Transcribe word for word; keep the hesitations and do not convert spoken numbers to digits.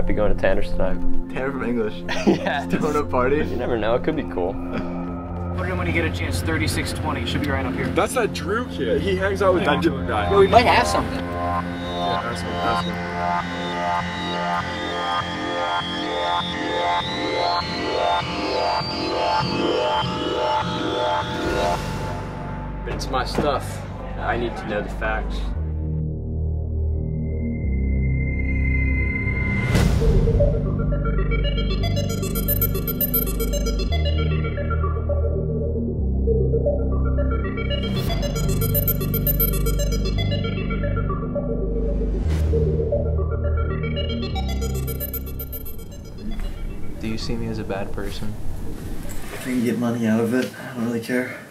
might be going to Tanner's tonight. Tanner from English. Yeah. Throwing a party. You never know, it could be cool. Put it in when you get a chance, thirty-six twenty, should be right up here. That's that Drew kid. He hangs out with that Drew guy. Yo, we might have something. Yeah, ask him, ask him. It's my stuff. I need to know the facts. Do you see me as a bad person? If we can get money out of it, I don't really care.